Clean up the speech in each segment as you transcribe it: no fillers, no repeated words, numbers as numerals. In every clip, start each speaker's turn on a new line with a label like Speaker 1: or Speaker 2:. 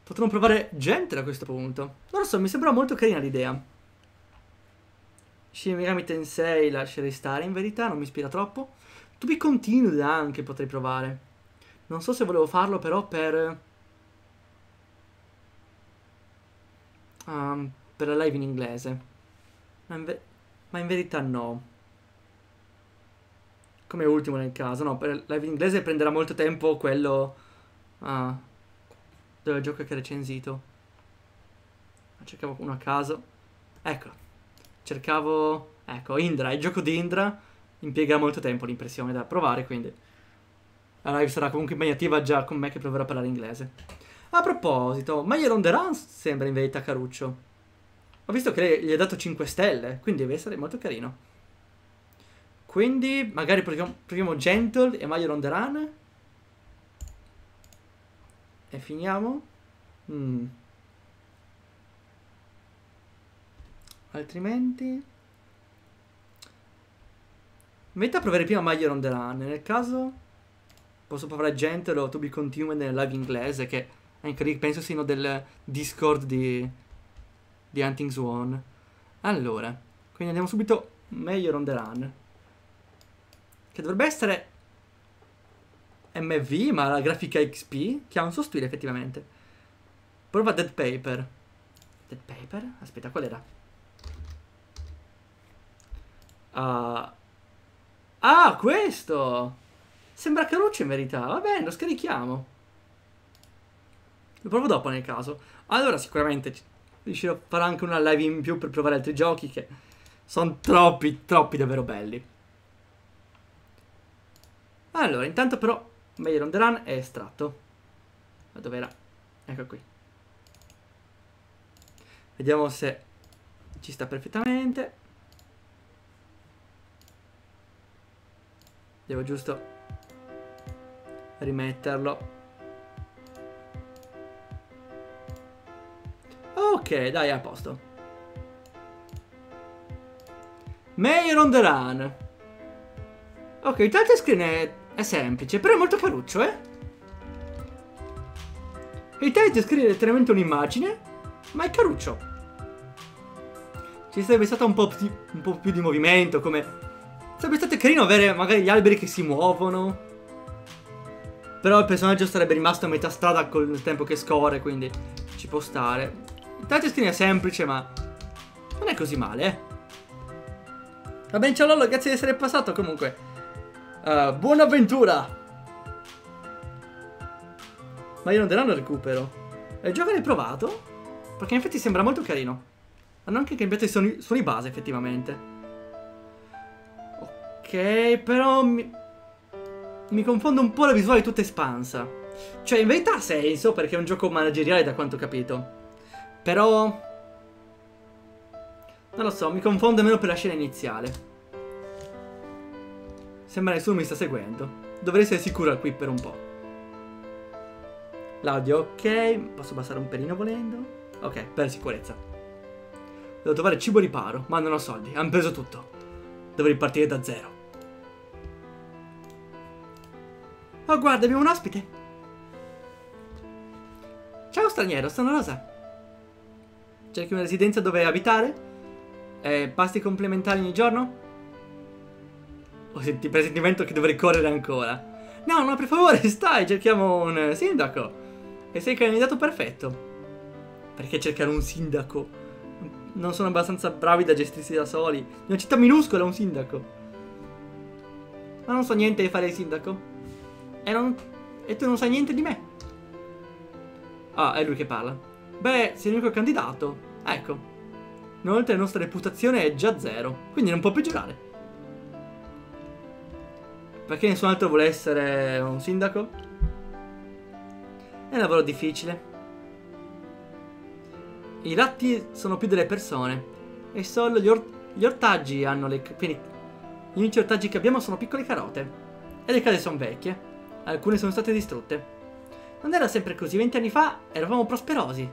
Speaker 1: Potremmo provare Gentle a questo punto. Non lo so, mi sembra molto carina l'idea. Shin Megami Tensei lascerei stare, in verità, non mi ispira troppo. To Be Continued anche potrei provare. Non so se volevo farlo però per la live in inglese. Ma in verità no. Come ultimo nel caso. No, per la live in inglese prenderà molto tempo quello del gioco che ho recensito. Cercavo uno a caso. Ecco. Cercavo... Ecco, Indra. Il gioco di Indra impiega molto tempo, l'impressione da provare, quindi la live sarà comunque impegnativa già con me che proverò a parlare inglese. A proposito, Meyer on the Run sembra in verità caruccio. Ho visto che gli ha dato 5 stelle, quindi deve essere molto carino. Quindi magari proviamo Gentle e Meyer on the Run. E finiamo. Altrimenti in verità proverei prima Meyer on the Run. Nel caso posso provare Gentle o To Be Continued nella live inglese, che anche lì penso siano del Discord di Hunting Swan. Allora, quindi andiamo subito Meyer on the Run, che dovrebbe essere MV, ma la grafica XP, che ha un suo stile effettivamente. Prova Dead Paper. Dead Paper? Aspetta, qual era? Questo! Sembra caruccio in verità. Va bene, lo scarichiamo. Lo provo dopo nel caso. Allora sicuramente riuscirò a fare anche una live in più per provare altri giochi che sono troppi davvero belli. Allora, intanto però Meyer on the Run è estratto. Ma dov'era? Ecco qui. Vediamo se ci sta perfettamente. Devo giusto rimetterlo. Ok, dai, a posto. Meyer on the Run. Ok, il title screen è semplice, però è molto caruccio, eh? Il title screen è letteralmente un'immagine, ma è caruccio. Ci sarebbe stato un po' più di movimento, come... Sarebbe stato carino avere magari gli alberi che si muovono. Però il personaggio sarebbe rimasto a metà strada col tempo che scorre, quindi ci può stare. Il title screen è semplice, ma non è così male, eh. Va bene, ciao Lollo, grazie di essere passato comunque. Buona avventura! Ma io non daranno recupero. Il gioco l'hai provato? Perché in effetti sembra molto carino. Hanno anche cambiato i suoni base, effettivamente. Ok, però mi confondo un po' la visuale tutta espansa. Cioè, in verità ha senso, perché è un gioco manageriale da quanto ho capito. Però... non lo so, mi confondo almeno per la scena iniziale. Sembra nessuno mi sta seguendo. Dovrei essere sicuro qui per un po'. L'audio ok. Posso abbassare un pelino volendo? Ok, per sicurezza. Devo trovare cibo riparo, ma non ho soldi. Hanno preso tutto. Devo ripartire da zero. Oh, guarda, abbiamo un ospite. Ciao straniero, sono Rosa. Cerchi una residenza dove abitare? Pasti complementari ogni giorno? Ho il presentimento che dovrei correre ancora. No, no, per favore, stai, cerchiamo un sindaco. E sei il candidato perfetto. Perché cercare un sindaco? Non sono abbastanza bravi da gestirsi da soli. In una città minuscola un sindaco. Ma non so niente di fare il sindaco. E tu non sai niente di me. Ah, è lui che parla. Beh, sei l'unico candidato. Ecco. Inoltre la nostra reputazione è già zero, quindi non può peggiorare. Perché nessun altro vuole essere un sindaco? È un lavoro difficile. I ratti sono più delle persone. E solo gli ortaggi hanno le... Quindi gli unici ortaggi che abbiamo sono piccole carote. E le case sono vecchie. Alcune sono state distrutte. Non era sempre così. 20 anni fa eravamo prosperosi.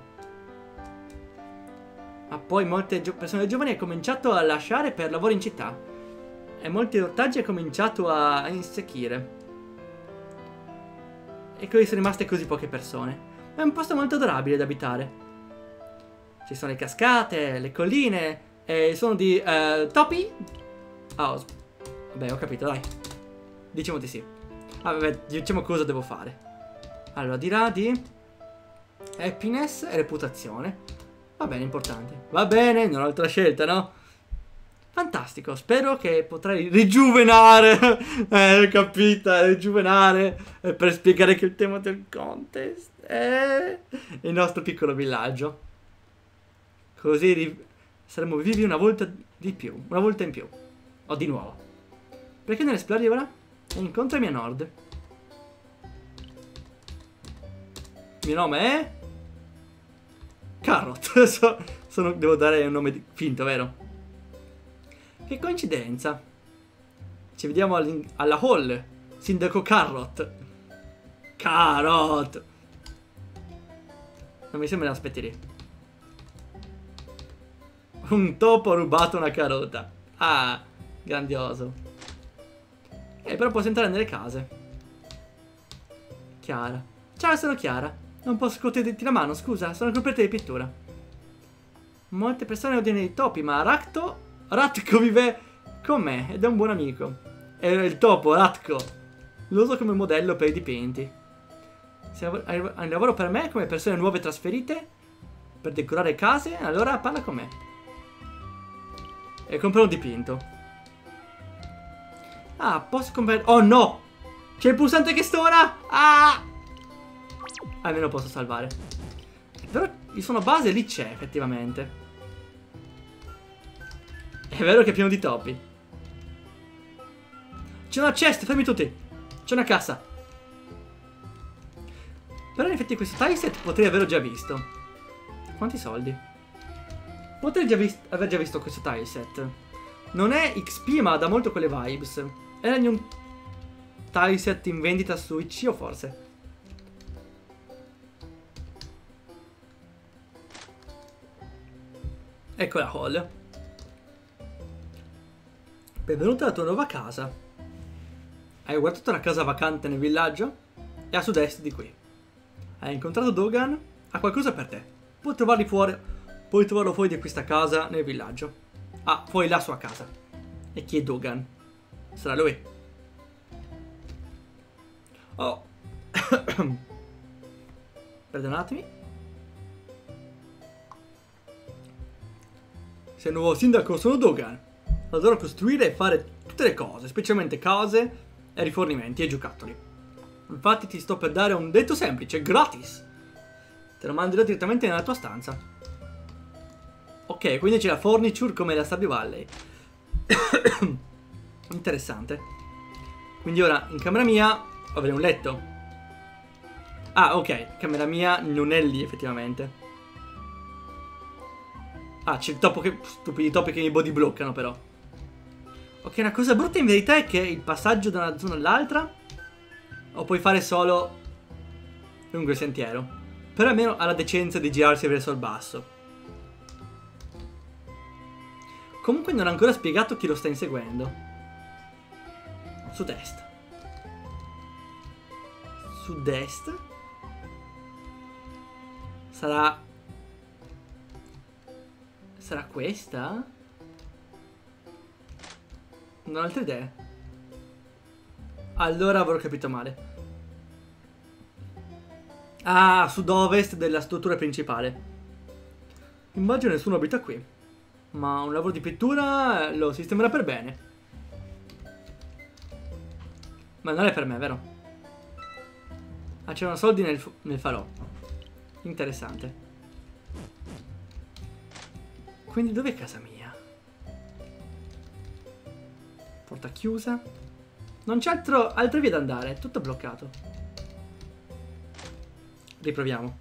Speaker 1: Ma poi molte persone giovani hanno cominciato a lasciare per lavoro in città. E molti ortaggi hanno cominciato a insecchire. E così sono rimaste così poche persone. È un posto molto adorabile da abitare. Ci sono le cascate, le colline, e sono di topi. Oh, vabbè, ho capito, dai. Diciamo di sì. Ah, vabbè, diciamo cosa devo fare. Allora, dirà di happiness e reputazione. Va bene, importante. Va bene, non ho altra scelta, no? Fantastico, spero che potrai rijuvenare. Capita, rijuvenare. Per spiegare che il tema del contest è il nostro piccolo villaggio. Così saremo vivi una volta di più. Una volta in più. O di nuovo. Perché non esplori ora? E incontrami a nord. Il mio nome è Carrot. Devo dare un nome finto, vero? Che coincidenza. Ci vediamo alla hall. Sindaco Carrot. Carrot. Non mi sembra ne aspetti lì. Un topo ha rubato una carota. Ah, grandioso. Però posso entrare nelle case. Chiara. Ciao, sono Chiara. Non posso scuoterti la mano, scusa, sono coperta di pittura. Molte persone odiano i topi, ma Ratko vive con me ed è un buon amico. È il topo, Ratko. Lo uso come modello per i dipinti. Se hai lavoro per me, come persone nuove trasferite, per decorare case, allora parla con me. E compra un dipinto. Ah, posso comprare... Oh no! C'è il pulsante che stora! Ah! Almeno posso salvare. Però il suono base lì c'è, effettivamente. È vero che è pieno di topi. C'è una chest, fermi tutti. C'è una cassa. Però in effetti questo tileset potrei averlo già visto. Quanti soldi? Potrei aver già visto questo tileset. Non è XP, ma da molto quelle vibes. Era in un tileset in vendita su Itch.io forse. Ecco la hall. Benvenuta alla tua nuova casa. Hai guardato la casa vacante nel villaggio? È a sud-est di qui. Hai incontrato Dogan? Ha qualcosa per te. Puoi trovarlo fuori di questa casa nel villaggio. Ah, poi la sua casa. E chi è Dogan? Sarà lui. Oh. Perdonatemi. Sei il nuovo sindaco, sono Dogan. Adoro costruire e fare tutte le cose, specialmente case e rifornimenti e giocattoli. Infatti ti sto per dare un detto semplice, gratis. Te lo manderò direttamente nella tua stanza. Ok, quindi c'è la furniture come la Stardew Valley. Interessante. Quindi ora in camera mia avrei un letto. Ah, ok, camera mia non è lì effettivamente. Ah, c'è il topo che... Stupidi topi che mi body bloccano però. Ok, una cosa brutta in verità è che il passaggio da una zona all'altra lo puoi fare solo lungo il sentiero. Però almeno ha la decenza di girarsi verso il basso. Comunque non ho ancora spiegato chi lo sta inseguendo. Sud-est. Sud-est? Sarà questa? Non ho altre idee. Allora avrò capito male. Ah, sud-ovest della struttura principale. Immagino nessuno abita qui. Ma un lavoro di pittura lo sistemerà per bene. Ma non è per me, vero? Ah, c'erano soldi nel falò. Interessante. Quindi dov'è casa mia? Porta chiusa. Non c'è altra via da andare, è tutto bloccato. Riproviamo.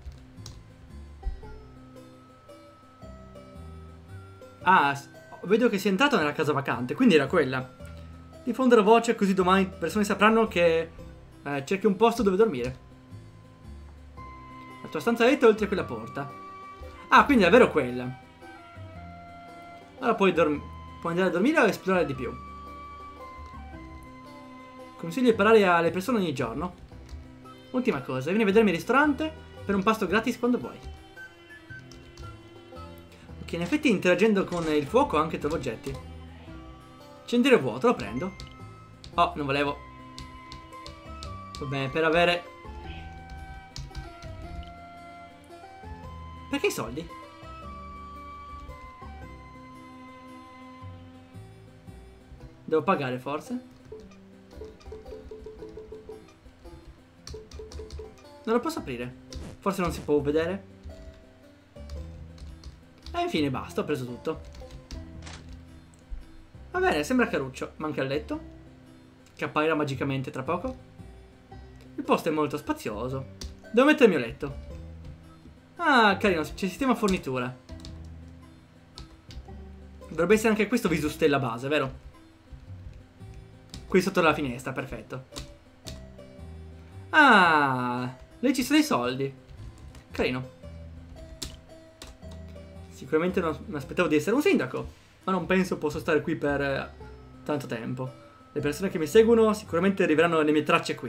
Speaker 1: Ah, vedo che sei entrato nella casa vacante, quindi era quella. Diffondere voce così domani persone sapranno che cerchi un posto dove dormire. La tua stanza a letto è oltre quella porta. Ah, quindi è davvero quella. Allora puoi andare a dormire o esplorare di più. Consiglio di parlare alle persone ogni giorno. Ultima cosa, vieni a vedermi al ristorante per un pasto gratis quando vuoi. Ok, in effetti interagendo con il fuoco anche trovo oggetti. Cendere vuoto, lo prendo. Oh, non volevo. Vabbè, per avere... Perché i soldi? Devo pagare forse? Non lo posso aprire. Forse non si può vedere. E infine basta, ho preso tutto. Va bene, sembra caruccio. Manca il letto, che apparirà magicamente tra poco. Il posto è molto spazioso. Devo mettere il mio letto. Ah, carino, c'è sistema fornitura. Dovrebbe essere anche questo visu stella base, vero? Qui sotto la finestra, perfetto. Ah, lì ci sono i soldi. Carino. Sicuramente non mi aspettavo di essere un sindaco, ma non penso posso stare qui per tanto tempo. Le persone che mi seguono sicuramente arriveranno le mie tracce qui.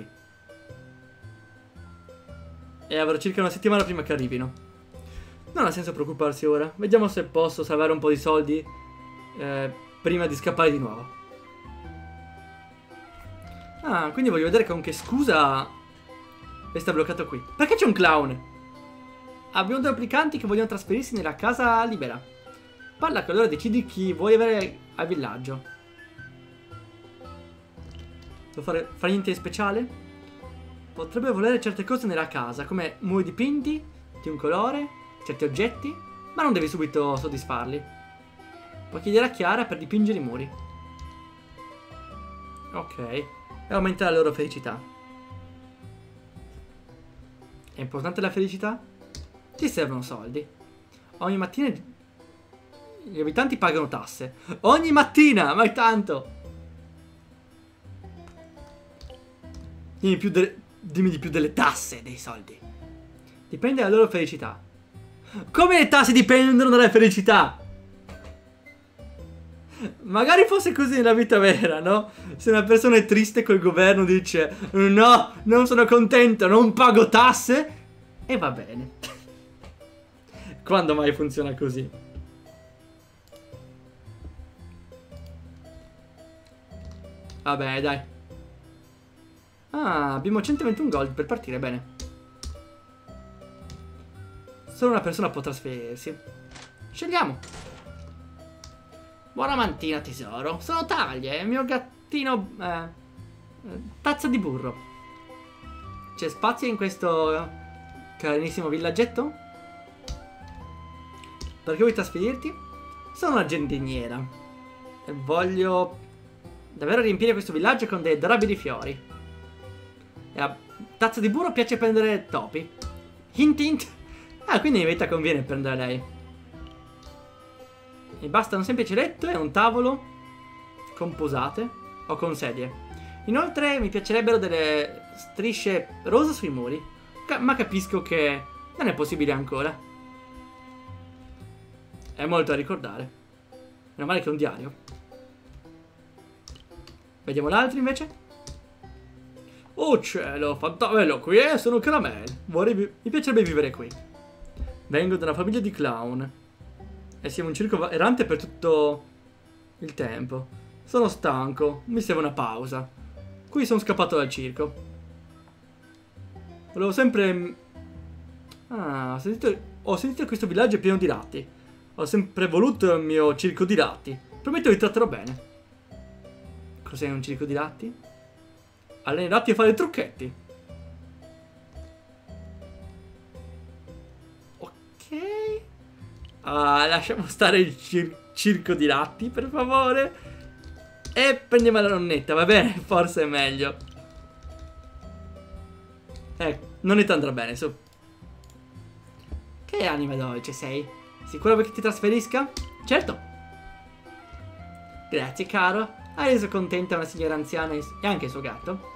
Speaker 1: E avrò circa una settimana prima che arrivino. Non ha senso preoccuparsi ora. Vediamo se posso salvare un po' di soldi prima di scappare di nuovo. Ah, quindi voglio vedere con che scusa resta bloccato qui. Perché c'è un clown? Abbiamo due applicanti che vogliono trasferirsi nella casa libera. Parla con loro e decidi chi vuoi avere al villaggio. Devo fare niente di speciale? Potrebbe volere certe cose nella casa, come muri dipinti di un colore, certi oggetti, ma non devi subito soddisfarli. Puoi chiedere a Chiara per dipingere i muri. Ok. E aumentare la loro felicità. È importante la felicità? Ti servono soldi. Ogni mattina gli abitanti pagano tasse. Ogni mattina, ma è tanto. Dimmi di più delle tasse, dei soldi. Dipende dalla loro felicità. Come le tasse dipendono dalla felicità? Magari fosse così nella vita vera, no? Se una persona è triste col governo dice no, non sono contento, non pago tasse, e va bene. Quando mai funziona così? Vabbè, dai. Ah, abbiamo 121 gold per partire, bene. Solo una persona può trasferirsi. Scegliamo. Buona mattina, tesoro. Sono Taglia, il mio gattino... tazza di burro. C'è spazio in questo carinissimo villaggetto? Perché vuoi trasferirti? Sono una giardiniera e voglio davvero riempire questo villaggio con dei adorabili fiori. E a tazza di burro piace prendere topi. Hint hint. Ah, quindi in verità conviene prendere lei. Mi basta un semplice letto e un tavolo con posate o con sedie. Inoltre mi piacerebbero delle strisce rosa sui muri, ma capisco che non è possibile ancora. È molto da ricordare. Meno male che è un diario. Vediamo l'altro invece. Oh cielo, fantabello qui, sono Caramel. Mi piacerebbe vivere qui. Vengo da una famiglia di clown e siamo un circo errante per tutto il tempo. Sono stanco, mi serve una pausa. Qui sono scappato dal circo. Volevo sempre... Ah, ho sentito che questo villaggio è pieno di ratti. Ho sempre voluto il mio circo di ratti. Prometto vi tratterò bene. Cos'è un circo di ratti? Alleni ratti a fare trucchetti. Ok. Ah, lasciamo stare il circo di ratti, per favore. E prendiamo la nonnetta, va bene? Forse è meglio. Nonnetta andrà bene, su. Che anima dolce sei? Sicuro vuoi che ti trasferisca? Certo. Grazie, caro. Hai reso contenta una signora anziana e anche il suo gatto.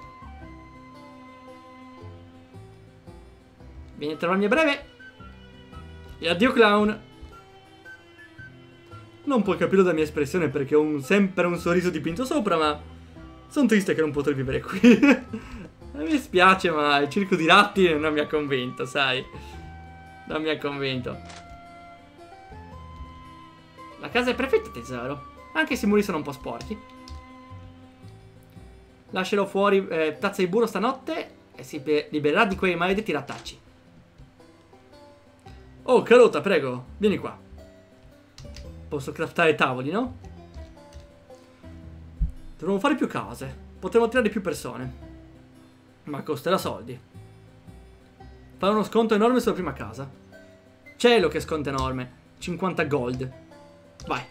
Speaker 1: Vieni a trovarmi a breve. E addio, clown. Non puoi capirlo dalla mia espressione perché ho sempre un sorriso dipinto sopra, ma sono triste che non potrei vivere qui. Mi spiace, ma il circo di ratti non mi ha convinto, sai. Non mi ha convinto. La casa è perfetta, tesoro. Anche se i muri sono un po' sporchi. Lascerò fuori tazza di burro stanotte e si libererà di quei maledetti rattacci. Oh, Carota, prego, vieni qua. Posso craftare tavoli, no? Dovremmo fare più case. Potremmo attirare più persone. Ma costerà soldi. Fare uno sconto enorme sulla prima casa. Cielo che sconto enorme. 50 gold. Vai.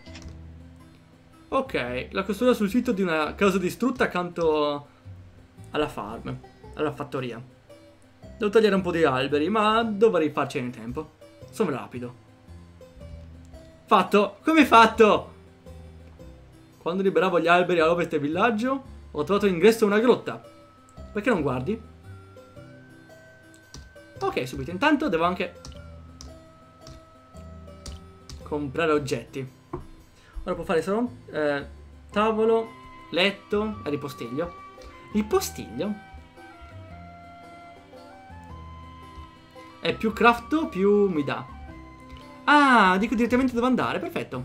Speaker 1: Ok, la costruirò sul sito di una casa distrutta accanto alla farm. Alla fattoria. Devo tagliare un po' di alberi, ma dovrei farcene in tempo. Sono rapido. Fatto! Come fatto? Quando liberavo gli alberi all'ovest del villaggio, ho trovato l'ingresso a una grotta. Perché non guardi? Ok, subito. Intanto devo anche comprare oggetti. Ora può fare solo tavolo, letto e ripostiglio. Ripostiglio? E più crafto, più mi dà. Ah, dico direttamente dove andare. Perfetto.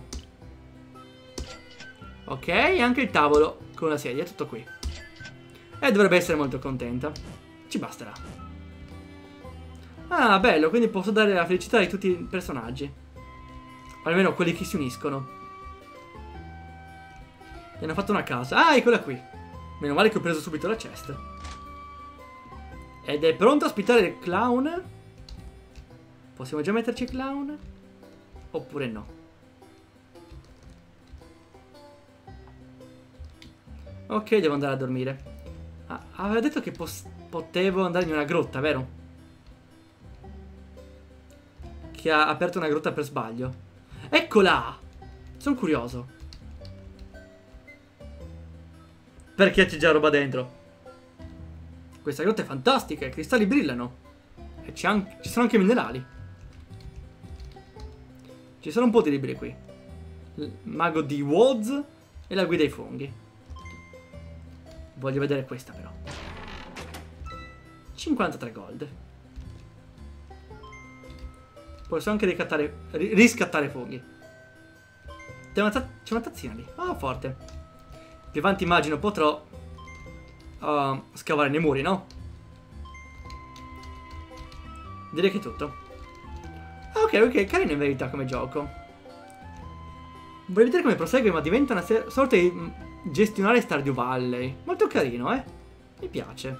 Speaker 1: Ok, anche il tavolo con la sedia, tutto qui. E dovrebbe essere molto contenta. Ci basterà. Ah, bello, quindi posso dare la felicità di tutti i personaggi. Almeno quelli che si uniscono. Mi hanno fatto una casa. Ah, eccola qui. Meno male che ho preso subito la chest. Ed è pronto a ospitare il clown. Possiamo già metterci il clown? Oppure no? Ok, devo andare a dormire. Ah, aveva detto che potevo andare in una grotta, vero? Che ha aperto una grotta per sbaglio. Eccola! Sono curioso. Perché c'è già roba dentro? Questa grotta è fantastica, i cristalli brillano. E ci sono anche minerali. Ci sono un po' di libri qui. Il mago di Woz e la guida ai funghi. Voglio vedere questa però. 53 gold. Posso anche riscattare funghi. C'è una tazzina lì. Ah, forte. Più avanti immagino potrò scavare nei muri, no? Direi che è tutto. Ok, carino in verità come gioco. Voglio vedere come prosegue, ma diventa una sorta di gestionare Stardew Valley. Molto carino, mi piace.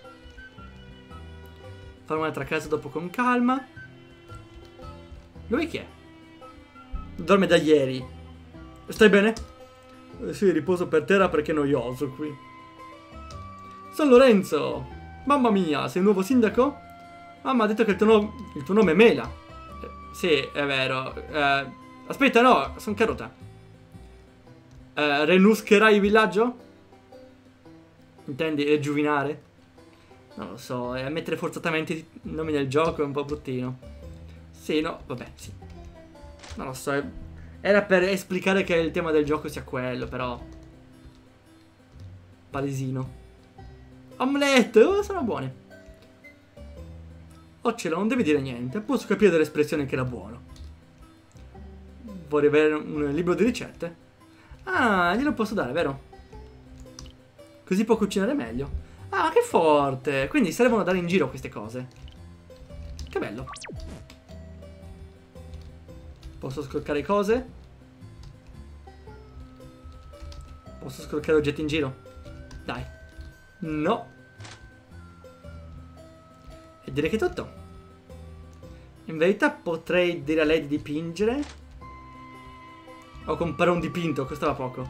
Speaker 1: Fare un'altra casa dopo con calma. Lui chi è? Dorme da ieri. Stai bene? Sì, riposo per terra perché è noioso qui. San Lorenzo! Mamma mia, sei il nuovo sindaco? Mamma ha detto che il tuo nome è Mela. Sì, è vero. Aspetta, no, sono Carota. Renuscherai il villaggio? Intendi regiuvinare? Non lo so, mettere forzatamente i nomi nel gioco è un po' bruttino. Sì, no, vabbè, sì. Non lo so, era per esplicare che il tema del gioco sia quello, però palesino. Omelette, oh, sono buone. Oh cielo, non devi dire niente, posso capire dall'espressione che era buono. Vorrei avere un libro di ricette? Ah, glielo posso dare, vero? Così può cucinare meglio. Ah, che forte! Quindi servono a dare in giro queste cose. Che bello. Posso scroccare cose? Posso scroccare oggetti in giro? Dai. No. E direi che è tutto. In verità potrei dire a lei di dipingere. O comprare un dipinto, costava poco.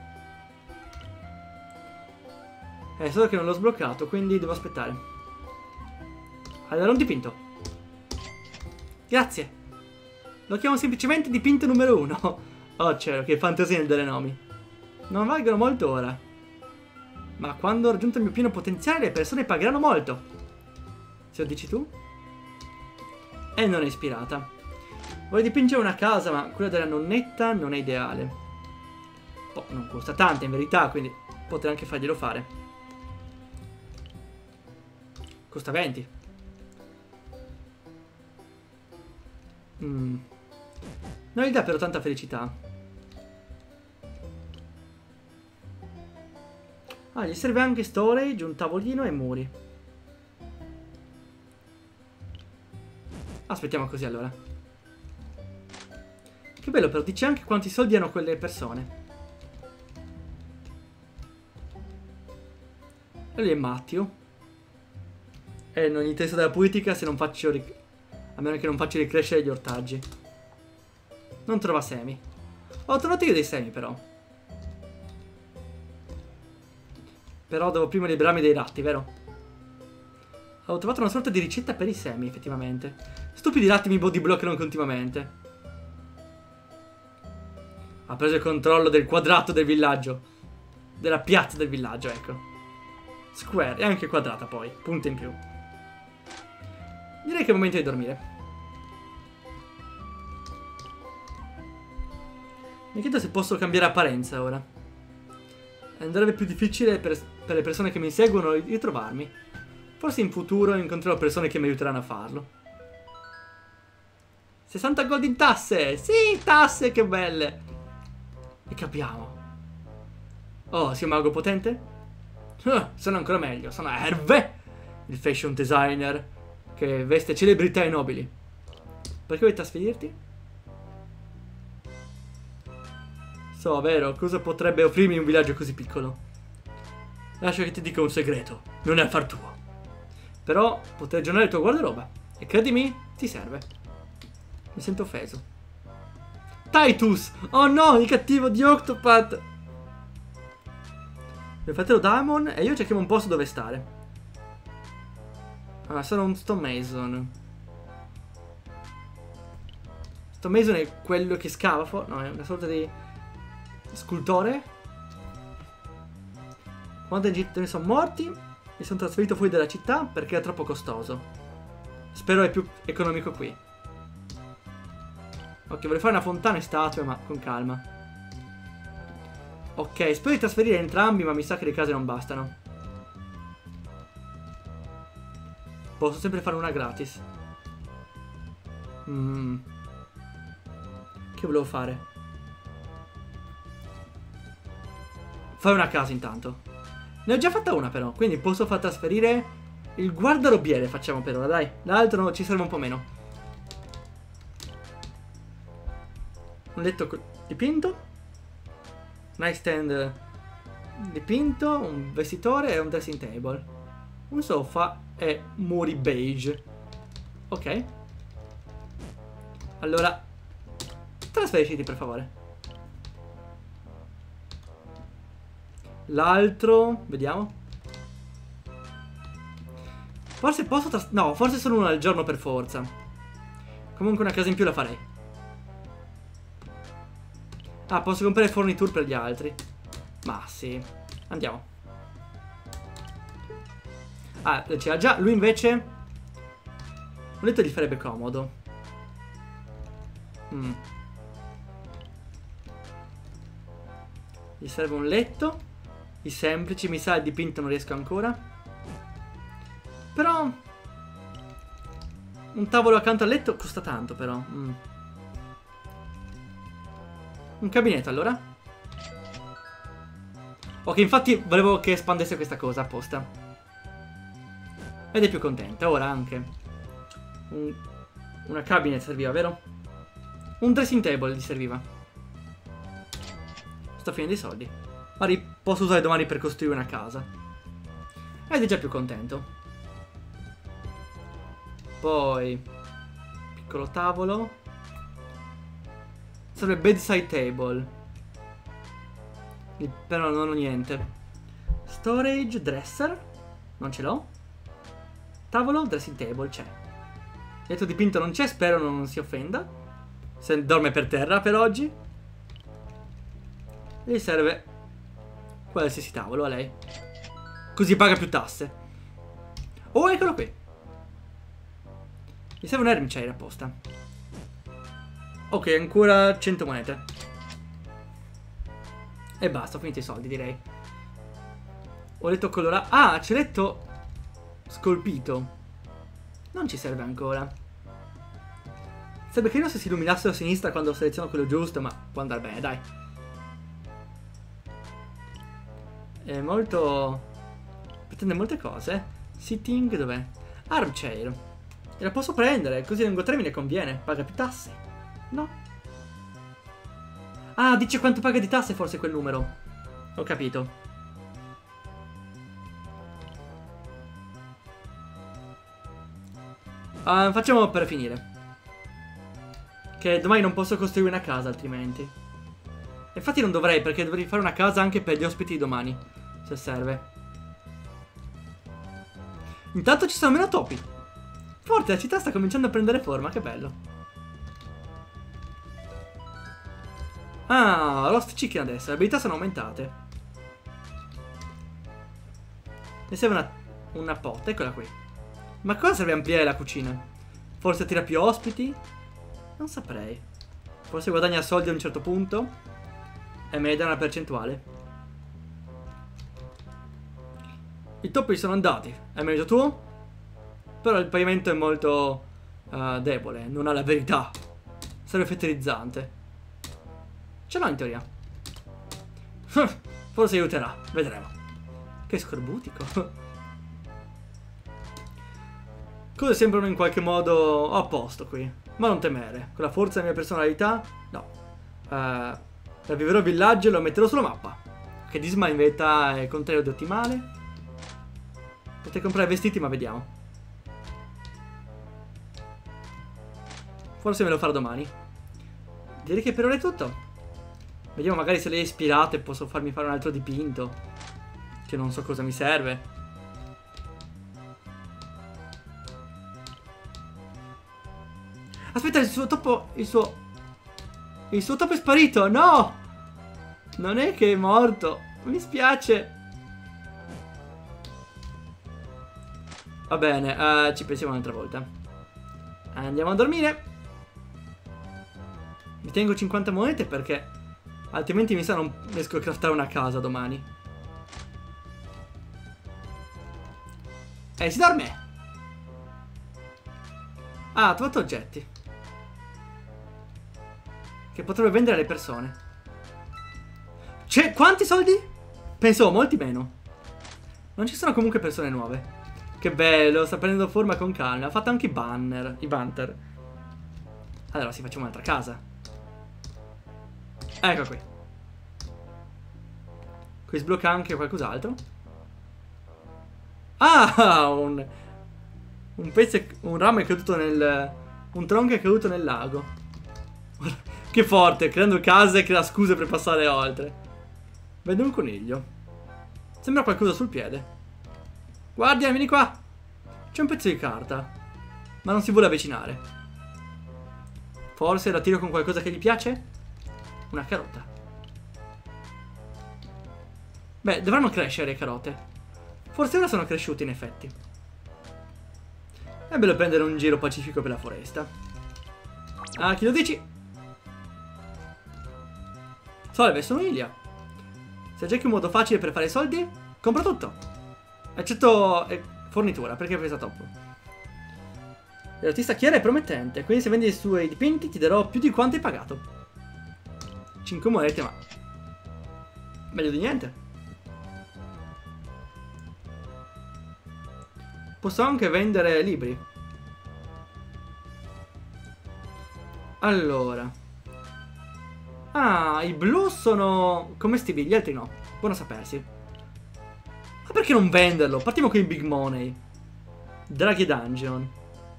Speaker 1: È solo che non l'ho sbloccato, quindi devo aspettare. Allora, un dipinto. Grazie. Lo chiamo semplicemente dipinto numero 1. Oh cielo, che fantasia nel dare nomi. Non valgono molto ora. Ma quando ho raggiunto il mio pieno potenziale, le persone pagheranno molto. Se lo dici tu? E non è ispirata. Voglio dipingere una casa, ma quella della nonnetta non è ideale. Oh, non costa tanto in verità, quindi potrei anche farglielo fare. Costa 20. Non gli dà però tanta felicità. Ah, gli serve anche storage, un tavolino e muri. Aspettiamo così allora. Che bello però, dice anche quanti soldi hanno quelle persone. E lui è Matthew. E non gli interessa della politica se non faccio a meno che non faccio ricrescere gli ortaggi. Non trova semi. Ho trovato io dei semi però. Però devo prima liberarmi dei ratti, vero? Ho trovato una sorta di ricetta per i semi, effettivamente. Stupidi ratti mi bodybloccano continuamente. Ha preso il controllo del quadrato del villaggio. Della piazza del villaggio, ecco. Square, e anche quadrata poi. Punto in più. Direi che è il momento di dormire. Mi chiedo se posso cambiare apparenza ora. Andrebbe più difficile per le persone che mi seguono ritrovarmi. Forse in futuro incontrerò persone che mi aiuteranno a farlo. 60 gold in tasse! Sì, tasse, che belle! E capiamo. Oh, sei un mago potente? Sono ancora meglio, sono Hervé, il fashion designer che veste celebrità e nobili. Perché vuoi trasferirti? So, vero, cosa potrebbe offrirmi un villaggio così piccolo? Lascia che ti dica un segreto, non è affar tuo. Però potrei aggiornare il tuo guardaroba e credimi, ti serve. Mi sento offeso. Titus! Oh no, il cattivo di Octopath! Mio fratello Damon e io cerchiamo un posto dove stare. Ah, sono un stonemason. Stonemason è quello che scava no, è una sorta di scultore. Quando i ne sono morti, mi sono trasferito fuori dalla città perché era troppo costoso. Spero è più economico qui. Ok, vorrei fare una fontana e statue, ma con calma. Ok, spero di trasferire entrambi, ma mi sa che le case non bastano. Posso sempre fare una gratis. Che volevo fare? Fare una casa intanto. Ne ho già fatta una però, quindi posso far trasferire il guardarobiere, facciamo per ora, dai. L'altro ci serve un po' meno. Un letto dipinto. Nightstand dipinto, un vestitore e un dressing table. Un soffa e muri beige. Ok. Allora, trasferisciti per favore. L'altro, vediamo. Forse posso no, forse solo uno al giorno per forza. Comunque una casa in più la farei. Ah, posso comprare forniture per gli altri. Ma sì. Andiamo. Ah, c'era già. Lui invece un letto gli farebbe comodo. Gli serve un letto. I semplici, mi sa il dipinto non riesco ancora. Però un tavolo accanto al letto costa tanto però. Un gabinetto allora. Ok, infatti volevo che espandesse questa cosa apposta. Ed è più contenta. Ora anche una cabinet serviva, vero? Un dressing table gli serviva. Sto finendo i soldi. Magari posso usare domani per costruire una casa. Ed è già più contento. Poi piccolo tavolo. Serve bedside table. Però non ho niente. Storage, dresser. Non ce l'ho. Tavolo, dressing table, c'è. Letto dipinto non c'è, spero non si offenda. Se dorme per terra per oggi. E gli serve qualsiasi tavolo a lei. Così paga più tasse. Oh, eccolo qui. Gli serve un armchair apposta. Ok, ancora 100 monete. E basta, ho finito i soldi, direi. Ho letto colorato. Ah, c'è letto Scolpito. Non ci serve ancora. Sarebbe carino se si illuminasse a sinistra quando seleziono quello giusto, ma può andare bene, dai. È molto... pretende molte cose. Sitting, dov'è? Armchair. E la posso prendere, così a lungo termine conviene. Paga più tasse. No. Ah, dice quanto paga di tasse forse quel numero. Ho capito. Facciamo per finire. Che domani non posso costruire una casa altrimenti. Infatti non dovrei, perché dovrei fare una casa anche per gli ospiti di domani, se serve. Intanto ci sono meno topi. Forte, la città sta cominciando a prendere forma, che bello. Ah, Lost Chicken adesso, le abilità sono aumentate. Ne serve una porta, eccola qui. Ma cosa serve ampliare la cucina? Forse attira più ospiti? Non saprei. Forse guadagna soldi a un certo punto e me ne dà una percentuale. I topi sono andati. È merito tuo? Però il pavimento è molto debole. Non ha la verità. Serve fertilizzante. Ce l'ho in teoria. Forse aiuterà. Vedremo. Che scorbutico. Cose sembrano in qualche modo a posto qui. Ma non temere. Con la forza della mia personalità, no. Ravviverò il villaggio e lo metterò sulla mappa. Che Disma in verità è il contrario di ottimale. Potete comprare vestiti, ma vediamo. Forse me lo farò domani. Direi che per ora è tutto. Vediamo magari se lei è ispirata e posso farmi fare un altro dipinto. Che non so cosa mi serve. Aspetta, il suo topo... Il suo topo è sparito, no! Non è che è morto. Mi spiace. Va bene, ci pensiamo un'altra volta. Andiamo a dormire. Mi tengo 50 monete perché altrimenti mi sa non riesco a craftare una casa domani. Si dorme. Ah, ho trovato oggetti che potrebbe vendere alle persone. Quanti soldi? Pensavo molti meno. Non ci sono comunque persone nuove. Che bello, sta prendendo forma con calma. Ha fatto anche i banner, i banter. Allora sì, facciamo un'altra casa. Ecco qui. Qui sblocca anche qualcos'altro. Ah, un pezzo, un ramo è caduto nel... Un tronco è caduto nel lago. Che forte, creando case crea scuse per passare oltre. Vedo un coniglio. Sembra qualcosa sul piede. Guardia, vieni qua. C'è un pezzo di carta, ma non si vuole avvicinare. Forse la tiro con qualcosa che gli piace? Una carota. Beh, dovranno crescere le carote. Forse ora sono cresciute in effetti. È bello prendere un giro pacifico per la foresta. Ah, chi lo dici? Salve, sono Ilia. Se cerchi un modo facile per fare soldi, compra tutto. Eccetto fornitura, perché pesa troppo. L'artista chiara è promettente, quindi se vendi i suoi dipinti ti darò più di quanto hai pagato. 5 monete, ma... meglio di niente. Posso anche vendere libri. Allora. Ah, i blu sono commestibili, gli altri no. Buono sapersi. Ma perché non venderlo? Partiamo con i big money. Draghi Dungeon.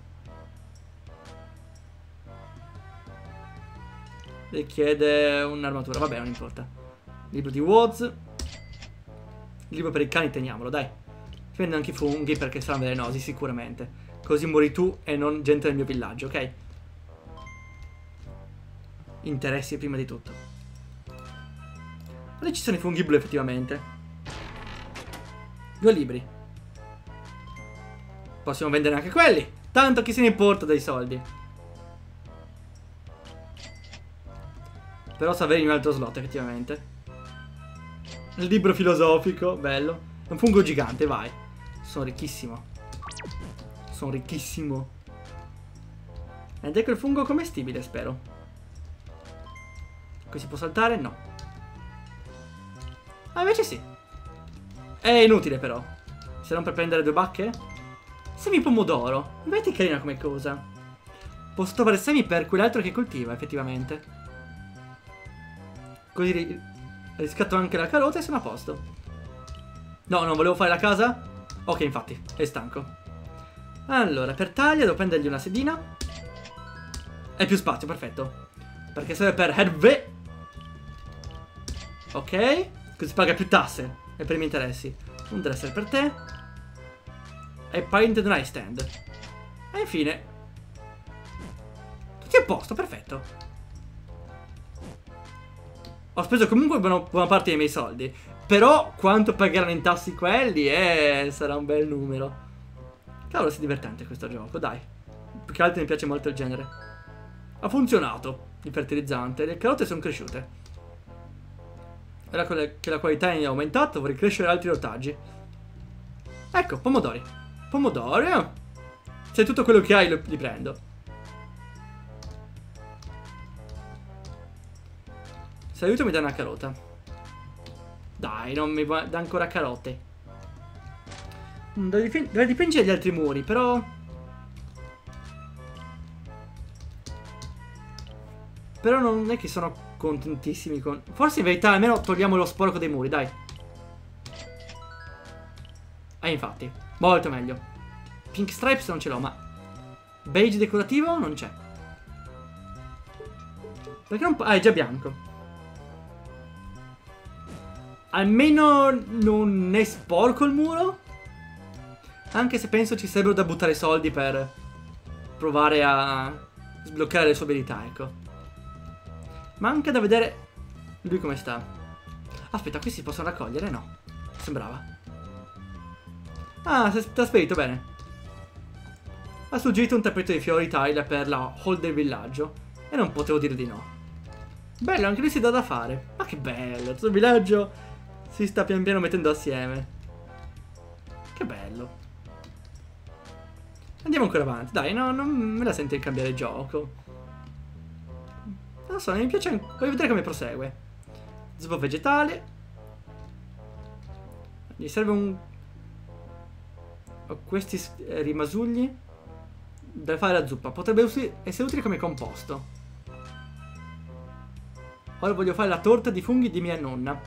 Speaker 1: Le chiede un'armatura, vabbè, non importa. Libro di Woz. Libro per i cani, teniamolo, dai. Ti vendo anche i funghi perché saranno velenosi sicuramente. Così muori tu e non gente del mio villaggio, ok? Interessi prima di tutto. Ma lì ci sono i funghi blu effettivamente. 2 libri. Possiamo vendere anche quelli. Tanto chi se ne importa dei soldi. Però sa avere un altro slot effettivamente. Il libro filosofico, bello. È un fungo gigante, vai. Sono ricchissimo. sono ricchissimo. Ed ecco il fungo commestibile, spero. Qui si può saltare? No. Ah, invece sì. È inutile però. Se non per prendere 2 bacche. Semi pomodoro. Vedi carina come cosa. Posso trovare semi per quell'altro che coltiva, effettivamente. Così riscatto anche la carota e sono a posto. No, non volevo fare la casa? Ok, infatti, è stanco. Allora, per taglia devo prendergli una sedina. E più spazio, perfetto. Perché serve per herve. Ok. Così paga più tasse. E per i miei interessi. Un dresser per te. E painted nightstand. E infine tutti a posto, perfetto. Ho speso comunque buona parte dei miei soldi. Però quanto pagheranno in tassi quelli? Sarà un bel numero. Cavolo, è divertente questo gioco, dai. Più che altro mi piace molto il genere. Ha funzionato il fertilizzante. Le carote sono cresciute. Ora che la qualità è aumentata, vorrei crescere altri ortaggi. Ecco, pomodori. Pomodori. Se tutto quello che hai li prendo. Se aiuto mi dà una carota. Dai, non mi dà ancora carote. Dovrei dipingere gli altri muri, però... Però non è che sono contentissimi con... Forse in verità almeno togliamo lo sporco dei muri, dai. Infatti, molto meglio. Pink stripes non ce l'ho, ma... Beige decorativo non c'è. Perché non... è già bianco. Almeno non è sporco il muro. Anche se penso ci sarebbero da buttare soldi per provare a sbloccare le sue abilità, ecco. Ma anche da vedere lui come sta. Aspetta, qui si possono raccogliere? No, sembrava. Ah, si è trasferito, bene. Ha suggerito un tappeto di fiori tile per la hall del villaggio e non potevo dire di no. Bello, anche lui si dà da fare. Ma che bello, tutto il villaggio si sta pian piano mettendo assieme. Che bello. Andiamo ancora avanti, dai, no, non me la sento di cambiare gioco. Non lo so, mi piace. Voglio vedere come prosegue. Zucco vegetale. Gli serve un... Ho questi rimasugli da fare la zuppa. Potrebbe essere utile come composto. Ora voglio fare la torta di funghi di mia nonna.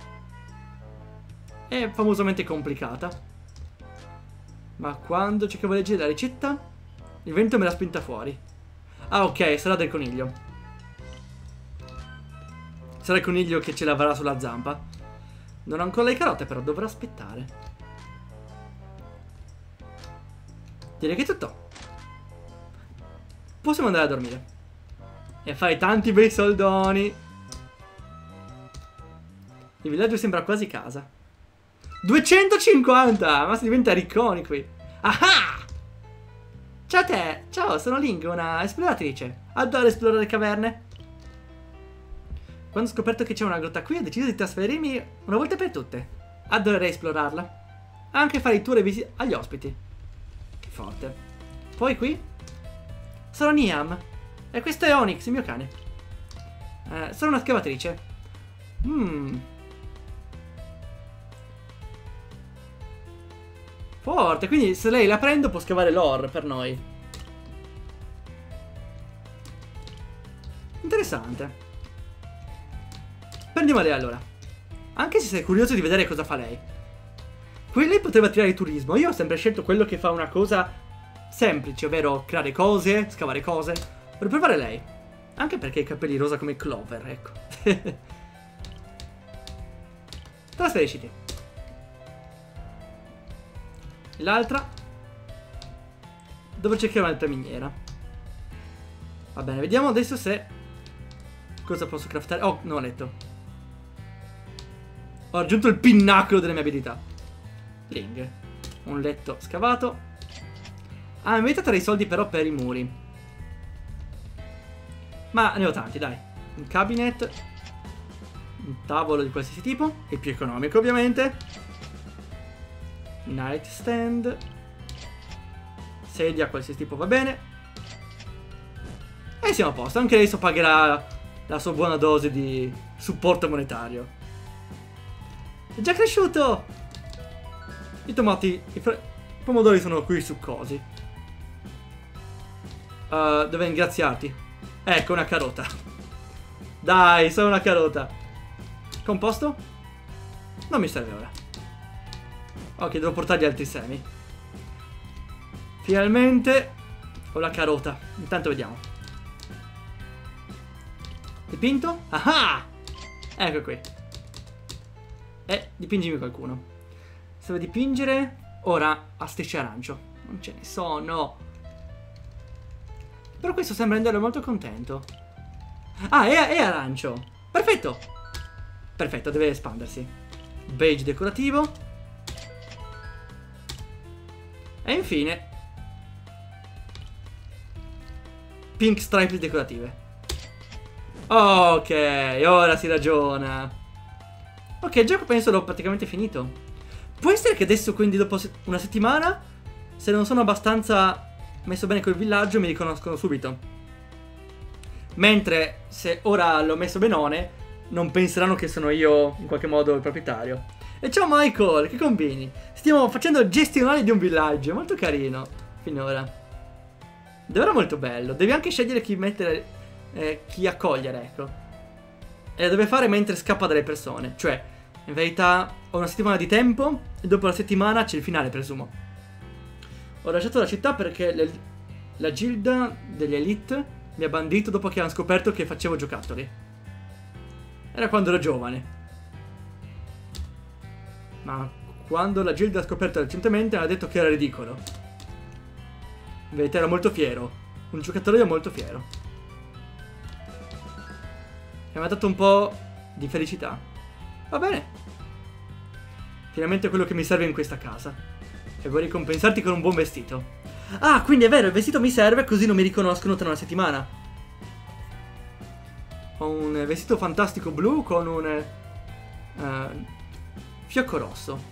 Speaker 1: È famosamente complicata. Ma quando cercavo di leggere la ricetta, il vento me l'ha spinta fuori. Ah, ok, sarà del coniglio. Sarà il coniglio che ce l'avrà sulla zampa. Non ho ancora le carote, però dovrò aspettare. Direi che è tutto. Possiamo andare a dormire e fare tanti bei soldoni. Il villaggio sembra quasi casa. 250! Ma si diventa ricconi qui. Ah! Ciao a te! Ciao, sono Ling, una esploratrice. Adoro esplorare caverne. Quando ho scoperto che c'è una grotta qui, ho deciso di trasferirmi una volta per tutte. Adorerei esplorarla. Anche fare i tour e visite agli ospiti. Che forte. Poi qui sono Niam. E questo è Onyx, il mio cane. Sono una scavatrice. Forte, quindi se lei la prendo può scavare l'ore per noi. Interessante. Prendiamo lei allora. Anche se sei curioso di vedere cosa fa lei. Lei potrebbe attirare turismo. Io ho sempre scelto quello che fa una cosa semplice, ovvero creare cose, scavare cose. Per provare lei. Anche perché ha i capelli rosa come Clover, ecco. Trasferisciti. L'altra devo cercare un'altra miniera. Va bene, vediamo adesso se cosa posso craftare. Oh, non ho letto. Ho raggiunto il pinnacolo delle mie abilità. Ling. Un letto scavato. Ah, mi avete dei soldi però per i muri. Ma ne ho tanti, dai. Un cabinet. Un tavolo di qualsiasi tipo. Il più economico, ovviamente. Nightstand. Sedia qualsiasi tipo va bene. E siamo a posto. Anche adesso pagherà la sua buona dose di supporto monetario. È già cresciuto! I tomati, i pomodori sono qui succosi. Devo ringraziarti. Ecco, una carota. Dai, sono una carota. Composto? Non mi serve ora. Ok, devo portargli altri semi. Finalmente ho la carota. Intanto vediamo. Dipinto? Ah! Ecco qui. Dipingimi qualcuno. Se vuoi dipingere, ora a strisce arancio. Non ce ne sono. Però questo sembra renderlo molto contento. Ah, è arancio. Perfetto. Perfetto, deve espandersi. Beige decorativo. E infine pink stripes decorative. Ok, ora si ragiona. Ok, il gioco penso l'ho praticamente finito. Può essere che adesso, quindi dopo una settimana, se non sono abbastanza messo bene col villaggio, mi riconoscono subito. Mentre se ora l'ho messo benone, non penseranno che sono io in qualche modo il proprietario. E ciao Michael, che combini? Stiamo facendo il gestionale di un villaggio, molto carino finora. Davvero molto bello. Devi anche scegliere chi mettere, chi accogliere, ecco. E lo deve fare mentre scappa dalle persone. Cioè, in verità ho una settimana di tempo e dopo la settimana c'è il finale, presumo. Ho lasciato la città perché la gilda degli Elite mi ha bandito dopo che hanno scoperto che facevo giocattoli. Era quando ero giovane. Ma quando la gilda ha scoperto recentemente ha detto che era ridicolo. In verità ero molto fiero. Un giocatore molto fiero. E mi ha dato un po' di felicità. Va bene. Finalmente quello che mi serve in questa casa. E vorrei ricompensarti con un buon vestito. Ah, quindi è vero, il vestito mi serve così non mi riconoscono tra una settimana. Ho un vestito fantastico blu con un fiocco rosso.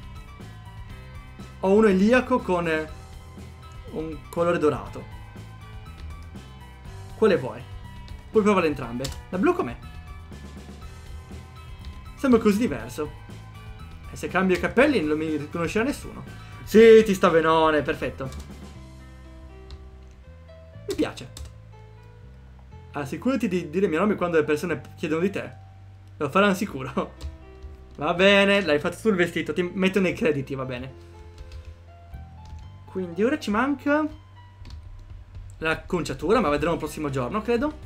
Speaker 1: Ho uno iliaco con un colore dorato. Quale vuoi? Puoi provare entrambe. La blu com'è? Sembra così diverso. E se cambio i capelli non mi riconoscerà nessuno. Sì, ti sta benone, perfetto. Mi piace. Assicurati di dire il mio nome quando le persone chiedono di te. Lo faranno sicuro. Va bene, l'hai fatto sul vestito, ti metto nei crediti, va bene. Quindi ora ci manca la conciatura, ma vedremo il prossimo giorno, credo.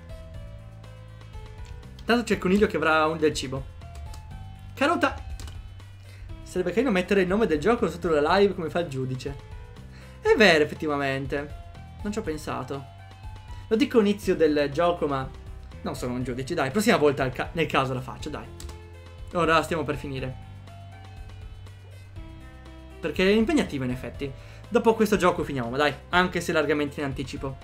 Speaker 1: Tanto c'è il coniglio che avrà del cibo. Carota! Sarebbe carino mettere il nome del gioco sotto la live come fa il giudice. È vero, effettivamente. Non ci ho pensato. Lo dico all'inizio del gioco, ma non sono un giudice. Dai, prossima volta nel caso la faccio, dai. Ora stiamo per finire. Perché è impegnativo in effetti. Dopo questo gioco finiamo, ma dai. Anche se largamente in anticipo.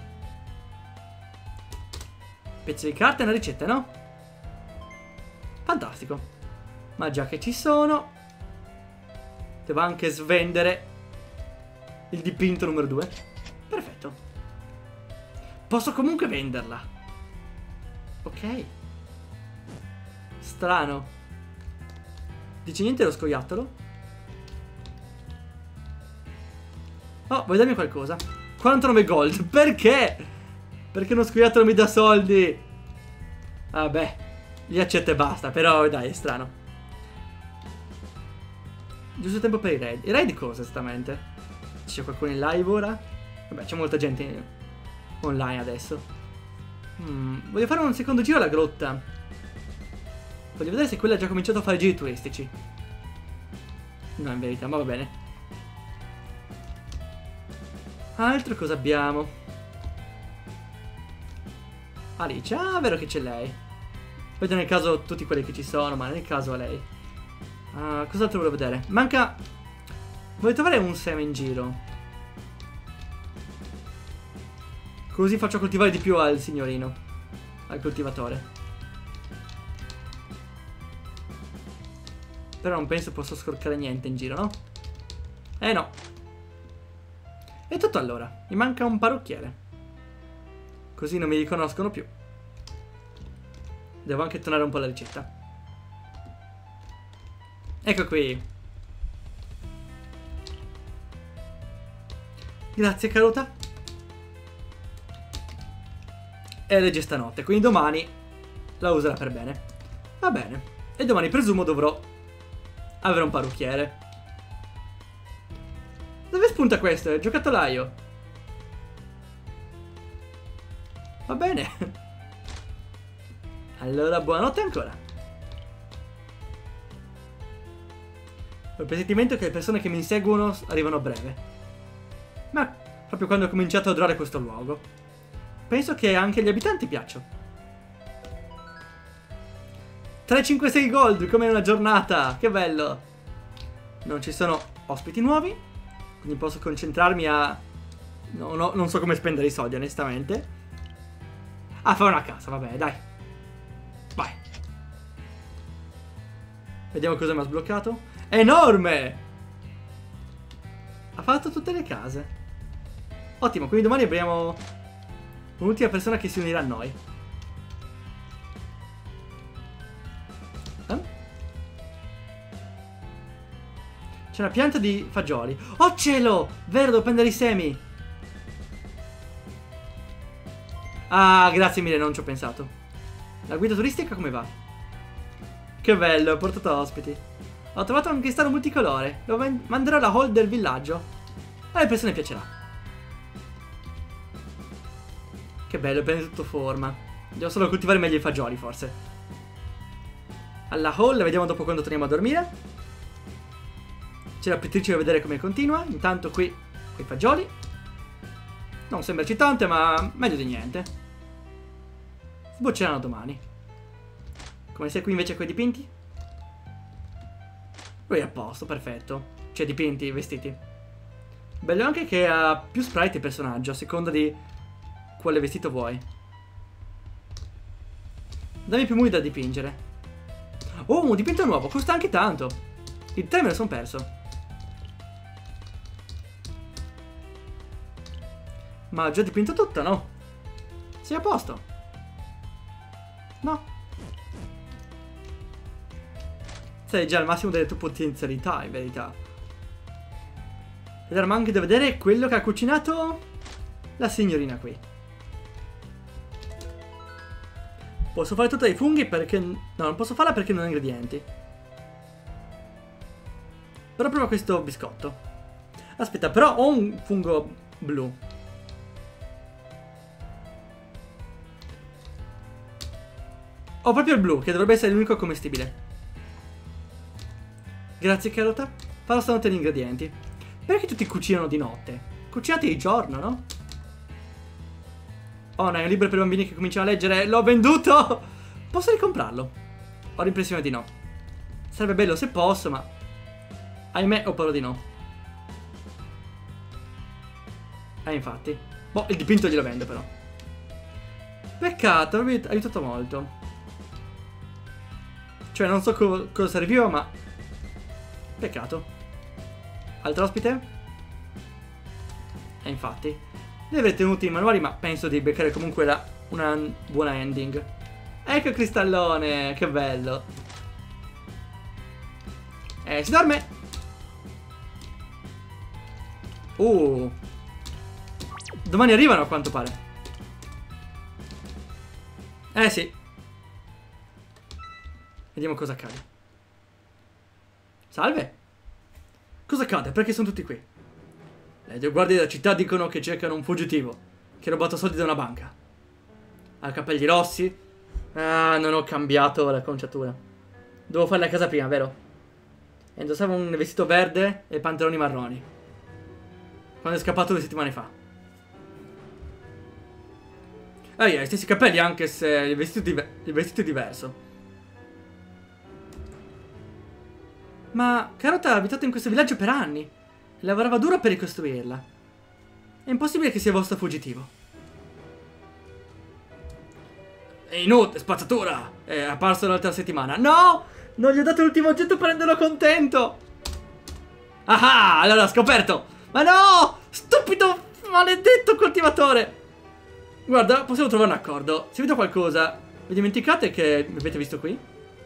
Speaker 1: Pezzo di carta e una ricetta, no? Fantastico. Ma già che ci sono, devo anche svendere il dipinto numero 2. Perfetto. Posso comunque venderla. Ok. Strano. Dice niente lo scoiattolo? Oh, vuoi darmi qualcosa? 49 gold. Perché? Perché uno scoiattolo mi dà soldi? Vabbè, li accetta e basta. Però dai, è strano. Giusto tempo per i raid. I raid cosa esattamente? C'è qualcuno in live ora? Vabbè, c'è molta gente online adesso. Voglio fare un secondo giro alla grotta. Voglio vedere se quella ha già cominciato a fare giri turistici. No, in verità, ma va bene. Altro cosa abbiamo? Alice, ah, vero che c'è lei. Vedo nel caso tutti quelli che ci sono, ma nel caso a lei. Cos'altro volevo vedere? Manca... Voglio trovare un seme in giro. Così faccio coltivare di più al signorino. Al coltivatore. Però non penso possa scorcare niente in giro, no? No. È tutto allora. Mi manca un parrucchiere. Così non mi riconoscono più. Devo anche tornare un po' la ricetta. Ecco qui. Grazie Carota. E legge stanotte, quindi domani la userà per bene. Va bene. E domani presumo dovrò avere un parrucchiere. Dove spunta questo? È il giocattolaio. Va bene. Allora buonanotte ancora. Ho il presentimento che le persone che mi inseguono arrivano a breve. Ma proprio quando ho cominciato ad adorare questo luogo. Penso che anche gli abitanti piacciono. 356 gold, come in una giornata. Che bello. Non ci sono ospiti nuovi, quindi posso concentrarmi a... No, non so come spendere i soldi, onestamente. Ah, fare una casa, vabbè, dai. Vai. Vediamo cosa mi ha sbloccato. È enorme! Ha fatto tutte le case. Ottimo, quindi domani abbiamo un'ultima persona che si unirà a noi. C'è una pianta di fagioli. Oh cielo! Vero, devo prendere i semi. Ah, grazie mille, non ci ho pensato. La guida turistica come va? Che bello, ho portato ospiti. Ho trovato un cristallo multicolore. Lo manderò alla hall del villaggio. Alle persone piacerà. Che bello, prende tutto forma. Devo solo coltivare meglio i fagioli, forse. Alla hall, vediamo dopo quando torniamo a dormire. C'è la pittrice da vedere come continua. Intanto qui, quei fagioli. Non sembra eccitante, ma meglio di niente. Sbocceranno domani. Come sei qui invece con i dipinti? Lui è a posto, perfetto. Cioè dipinti, vestiti. Bello anche che ha più sprite il personaggio, a seconda di quale vestito vuoi. Dammi più muni da dipingere. Oh, un dipinto nuovo, costa anche tanto. Il 3 me lo sono perso. Ma ho già dipinto tutto, no? Sei a posto? No. Sei già al massimo delle tue potenzialità, in verità. Ed era anche da vedere quello che ha cucinato la signorina qui. Posso fare tutta i funghi perché... No, non posso farla perché non ho ingredienti. Però prova questo biscotto. Aspetta, però ho un fungo blu. Ho proprio il blu, che dovrebbe essere l'unico commestibile. Grazie Carota. Farò stanotte gli ingredienti. Perché tutti cucinano di notte? Cucinate di giorno, no? Oh no, è un libro per bambini che cominciano a leggere. L'ho venduto! Posso ricomprarlo? Ho l'impressione di no. Sarebbe bello se posso, ma... ahimè, ho paura di no. Infatti. Boh, il dipinto glielo vendo però. Peccato, mi ha aiutato molto. Cioè, non so cosa serviva, ma... peccato. Altro ospite? Infatti. Li avrete tenuti i manuali, ma penso di beccare comunque una buona ending. Ecco il cristallone, che bello. Si dorme. Domani arrivano a quanto pare. Sì. Vediamo cosa accade. Salve. Cosa accade? Perché sono tutti qui? Le due guardie della città dicono che cercano un fuggitivo che ha rubato soldi da una banca. Ha capelli rossi. Ah, non ho cambiato la conciatura. Devo fare la casa prima, vero? E indossava un vestito verde e pantaloni marroni quando è scappato 2 settimane fa. Ha gli stessi capelli, anche se il vestito è diverso. Ma Carota ha abitato in questo villaggio per anni. Lavorava duro per ricostruirla. È impossibile che sia il vostro fuggitivo. È inutile, spazzatura! È apparso l'altra settimana. No! Non gli ho dato l'ultimo oggetto per renderlo contento! Ah! Allora l'ho scoperto! Ma no! Stupido! stupido, maledetto coltivatore. Guarda, possiamo trovare un accordo. Se vedo qualcosa, vi dimenticate che mi avete visto qui?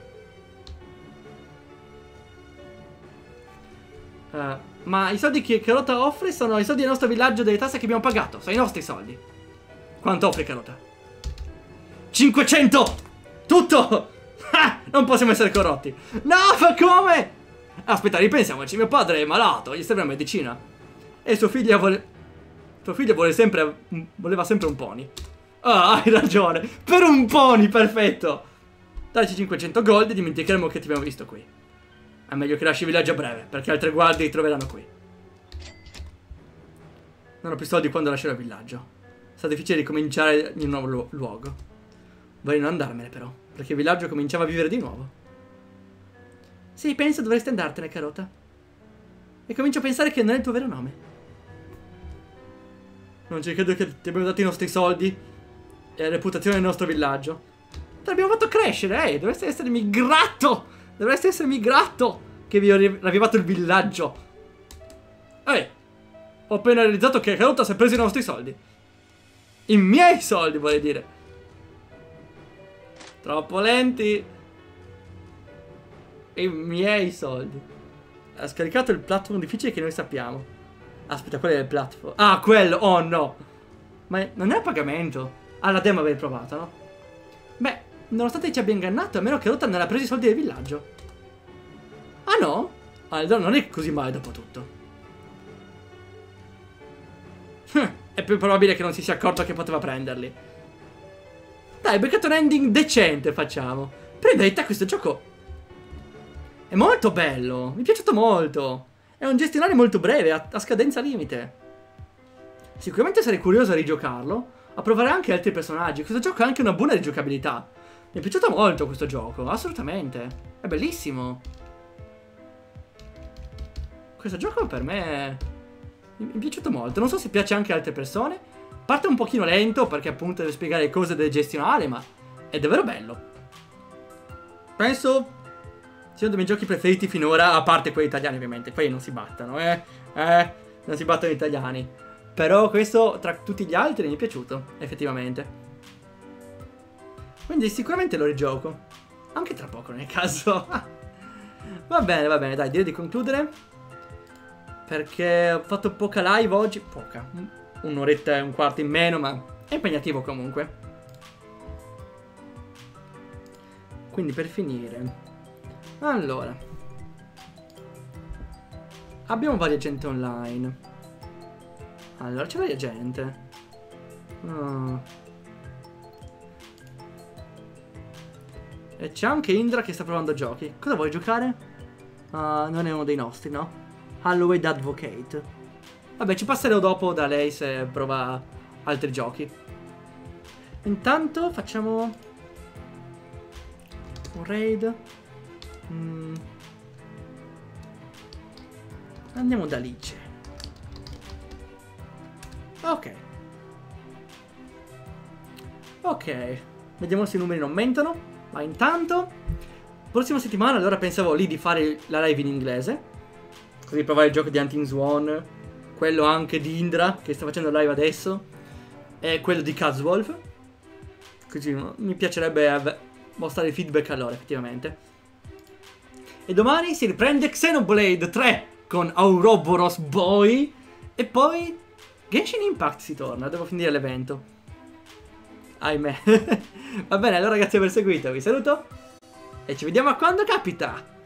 Speaker 1: Ma i soldi che Carota offre sono i soldi del nostro villaggio, delle tasse che abbiamo pagato. Sono i nostri soldi. Quanto offre Carota? 500! Tutto! Ah, non possiamo essere corrotti. No, ma come? Aspetta, ripensiamoci. Mio padre è malato, gli serve una medicina. E suo figlio voleva sempre un pony. Ah, hai ragione. Per un pony, perfetto. Dacci 500 gold e dimenticheremo che ti abbiamo visto qui. È meglio che lasci il villaggio a breve, perché altre guardie ti troveranno qui. Non ho più soldi quando lascerò il villaggio. Sarà difficile ricominciare in un nuovo luogo. Vorrei non andarmene però, perché il villaggio cominciava a vivere di nuovo. Sì, penso dovresti andartene, Carota. E comincio a pensare che non è il tuo vero nome. Non ci credo che ti abbiamo dato i nostri soldi e la reputazione del nostro villaggio. Te l'abbiamo fatto crescere, dovresti essermi grato. Dovresti essermi grato che vi ho ravvivato il villaggio. Ho appena realizzato che Carota si è preso i nostri soldi. I miei soldi, vorrei dire. Troppo lenti. I miei soldi. Ha scaricato il platform difficile che noi sappiamo. Aspetta, qual è il platform? Ah, quello, oh no. Ma non è a pagamento. Ah, la demo avevi provato, no? Beh, nonostante ci abbia ingannato, almeno che Carota non ha preso i soldi del villaggio. Ah no? Allora non è così male dopo tutto. È più probabile che non si sia accorto che poteva prenderli. Dai, beccato un ending decente facciamo. Per in verità questo gioco è molto bello. Mi è piaciuto molto. È un gestionale molto breve, a scadenza limite. Sicuramente sarei curioso a rigiocarlo, a provare anche altri personaggi. Questo gioco ha anche una buona rigiocabilità. Mi è piaciuto molto questo gioco, assolutamente. È bellissimo. Questo gioco per me mi è piaciuto molto. Non so se piace anche a altre persone. Parte un pochino lento perché appunto deve spiegare le cose del gestionale, ma è davvero bello. Penso sia uno dei miei giochi preferiti finora, a parte quelli italiani ovviamente. Quelli non si battono, non si battono gli italiani. Però questo tra tutti gli altri mi è piaciuto, effettivamente. Quindi sicuramente lo rigioco. Anche tra poco nel caso. Va bene, dai, direi di concludere. Perché ho fatto poca live oggi. Poca. Un'oretta e un quarto in meno, ma è impegnativo comunque. Quindi per finire, allora, abbiamo varia gente online. Allora, c'è varia gente. E c'è anche Indra che sta provando giochi. Cosa vuoi giocare? Non è uno dei nostri, no? Halloween Advocate. Vabbè, ci passerò dopo da lei se prova altri giochi. Intanto facciamo un raid. Andiamo da Lice. Ok, vediamo se i numeri non aumentano. Ma intanto prossima settimana allora pensavo lì di fare la live in inglese, così provare il gioco di Hunting Swan, quello anche di Indra che sta facendo live adesso, e quello di Cazwolf. Così mi piacerebbe mostrare il feedback a loro effettivamente. E domani si riprende Xenoblade 3 con Ouroboros Boy. E poi Genshin Impact si torna, devo finire l'evento. Ahimè. Va bene, allora grazie per aver seguito, vi saluto e ci vediamo a quando capita.